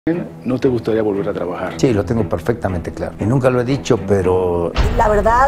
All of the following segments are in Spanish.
¿No te gustaría volver a trabajar? Sí, lo tengo perfectamente claro. Y nunca lo he dicho, pero... La verdad,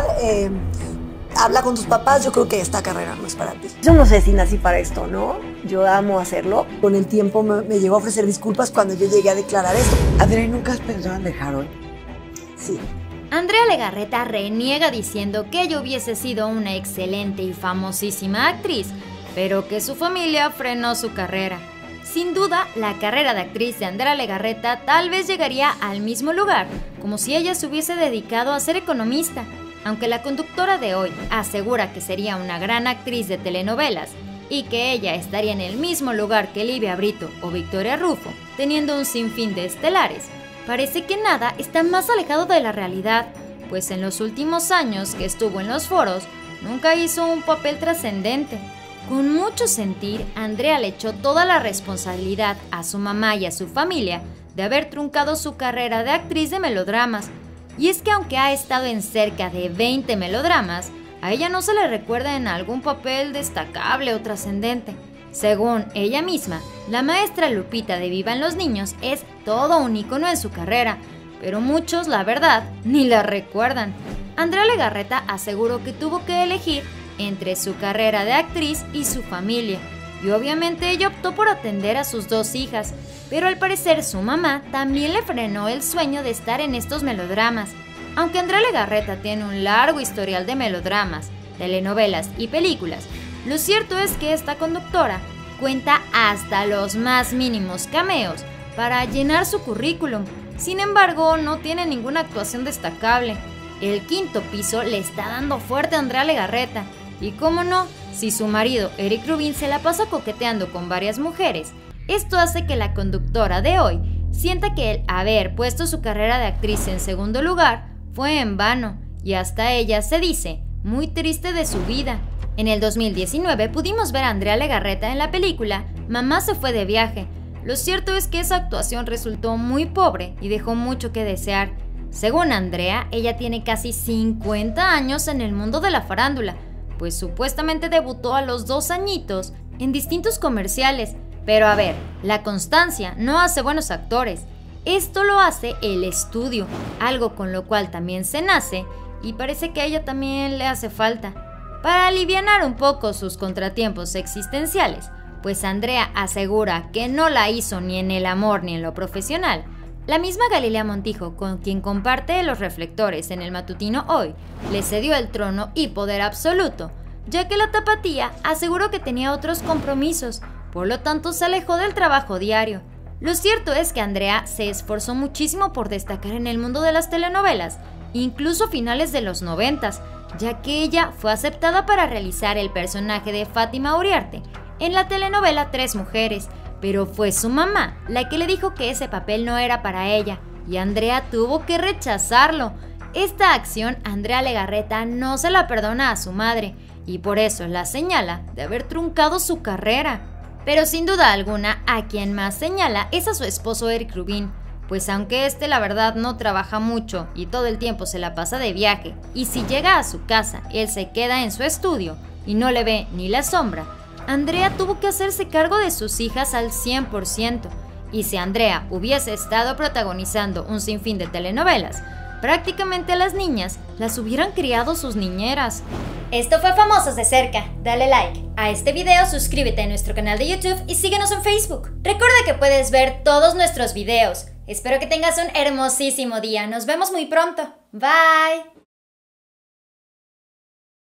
habla con tus papás, yo creo que esta carrera no es para ti. Yo no sé si nací para esto, ¿no? Yo amo hacerlo. Con el tiempo me llegó a ofrecer disculpas cuando yo llegué a declarar esto. Adri, ¿nunca has pensado en dejar hoy? Sí. Andrea Legarreta reniega diciendo que ella hubiese sido una excelente y famosísima actriz, pero que su familia frenó su carrera. Sin duda, la carrera de actriz de Andrea Legarreta tal vez llegaría al mismo lugar, como si ella se hubiese dedicado a ser economista, aunque la conductora de hoy asegura que sería una gran actriz de telenovelas y que ella estaría en el mismo lugar que Livia Brito o Victoria Rufo, teniendo un sinfín de estelares. Parece que nada está más alejado de la realidad, pues en los últimos años que estuvo en los foros, nunca hizo un papel trascendente. Con mucho sentir, Andrea le echó toda la responsabilidad a su mamá y a su familia de haber truncado su carrera de actriz de melodramas. Y es que aunque ha estado en cerca de 20 melodramas, a ella no se le recuerda en algún papel destacable o trascendente. Según ella misma, la maestra Lupita de Viva en los Niños es todo un ícono en su carrera, pero muchos, la verdad, ni la recuerdan. Andrea Legarreta aseguró que tuvo que elegir entre su carrera de actriz y su familia, y obviamente ella optó por atender a sus dos hijas, pero al parecer su mamá también le frenó el sueño de estar en estos melodramas. Aunque Andrea Legarreta tiene un largo historial de melodramas, telenovelas y películas, lo cierto es que esta conductora cuenta hasta los más mínimos cameos para llenar su currículum. Sin embargo, no tiene ninguna actuación destacable. El quinto piso le está dando fuerte a Andrea Legarreta. Y cómo no, si su marido Eric Rubin se la pasa coqueteando con varias mujeres, esto hace que la conductora de hoy sienta que el haber puesto su carrera de actriz en segundo lugar fue en vano, y hasta ella se dice muy triste de su vida. En el 2019 pudimos ver a Andrea Legarreta en la película Mamá se fue de viaje. Lo cierto es que esa actuación resultó muy pobre y dejó mucho que desear. Según Andrea, ella tiene casi 50 años en el mundo de la farándula, pues supuestamente debutó a los 2 añitos en distintos comerciales. Pero a ver, la constancia no hace buenos actores. Esto lo hace el estudio, algo con lo cual también se nace y parece que a ella también le hace falta. Para alivianar un poco sus contratiempos existenciales, pues Andrea asegura que no la hizo ni en el amor ni en lo profesional, la misma Galilea Montijo, con quien comparte los reflectores en el matutino Hoy, le cedió el trono y poder absoluto, ya que la tapatía aseguró que tenía otros compromisos, por lo tanto se alejó del trabajo diario. Lo cierto es que Andrea se esforzó muchísimo por destacar en el mundo de las telenovelas, incluso a finales de los 90s, ya que ella fue aceptada para realizar el personaje de Fátima Uriarte en la telenovela Tres Mujeres, pero fue su mamá la que le dijo que ese papel no era para ella, y Andrea tuvo que rechazarlo. Esta acción Andrea Legarreta no se la perdona a su madre, y por eso la señala de haber truncado su carrera. Pero sin duda alguna, a quien más señala es a su esposo Eric Rubin, pues aunque la verdad no trabaja mucho y todo el tiempo se la pasa de viaje, y si llega a su casa, él se queda en su estudio y no le ve ni la sombra, Andrea tuvo que hacerse cargo de sus hijas al 100%, y si Andrea hubiese estado protagonizando un sinfín de telenovelas, prácticamente a las niñas las hubieran criado sus niñeras. Esto fue Famosos de Cerca. Dale like a este video, suscríbete a nuestro canal de YouTube y síguenos en Facebook. Recuerda que puedes ver todos nuestros videos. Espero que tengas un hermosísimo día. Nos vemos muy pronto. Bye.